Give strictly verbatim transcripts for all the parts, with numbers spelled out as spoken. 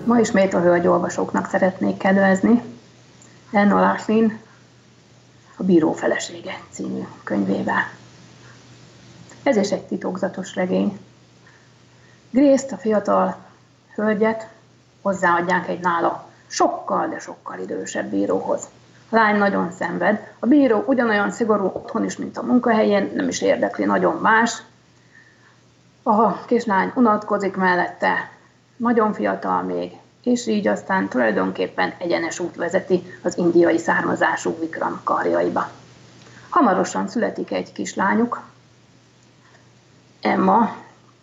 Ma ismét a hölgyolvasóknak szeretnék kedvezni Anne O'Loughlin A bíró felesége című könyvével. Ez is egy titokzatos regény. Grace-t, a fiatal hölgyet hozzáadják egy nála sokkal, de sokkal idősebb bíróhoz. A lány nagyon szenved. A bíró ugyanolyan szigorú otthon is, mint a munkahelyén, nem is érdekli nagyon más. A kislány unatkozik mellette, nagyon fiatal még, és így aztán tulajdonképpen egyenes út vezeti az indiai származású Vikram karjaiba. Hamarosan születik egy kislányuk, Emma,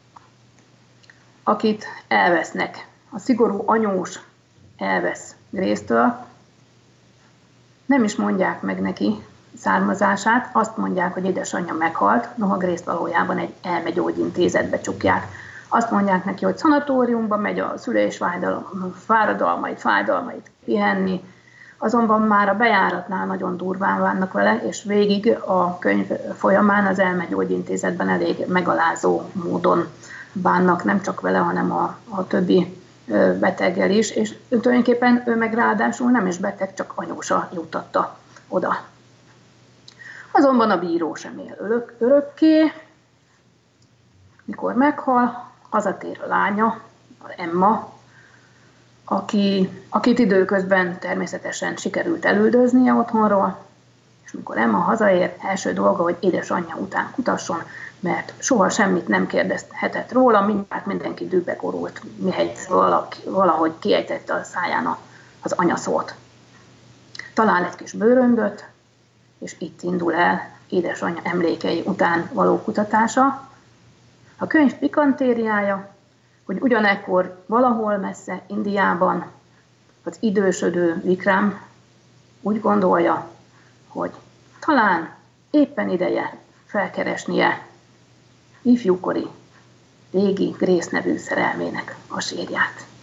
akit elvesznek. A szigorú anyós elvesz Grace-től, nem is mondják meg neki származását, azt mondják, hogy édesanyja meghalt, noha Grace-t valójában egy elmegyógyintézetbe csukják. Azt mondják neki, hogy szanatóriumba megy a szülés fáradalmait, fájdalmait pihenni, azonban már a bejáratnál nagyon durván vannak vele, és végig a könyv folyamán az elmegyógyintézetben elég megalázó módon bánnak nem csak vele, hanem a, a többi beteggel is, és tulajdonképpen ő meg ráadásul nem is beteg, csak anyósa juttatta oda. Azonban a bíró sem él örök, örökké. Mikor meghal, hazatér a lánya, Emma, aki, akit időközben természetesen sikerült elüldöznie otthonról, és mikor Emma hazaér, első dolga, hogy édesanyja után kutasson, mert soha semmit nem kérdezhetett róla, mindjárt mindenki dűbe gorult, mihelyt valahogy kiejtette a száján az anyaszót. Talál egy kis bőröndöt, és itt indul el édesanyja emlékei után való kutatása. A könyv pikantériája, hogy ugyanekkor valahol messze Indiában az idősödő Vikram úgy gondolja, hogy talán éppen ideje felkeresnie ifjúkori, régi Grace nevű szerelmének a sírját.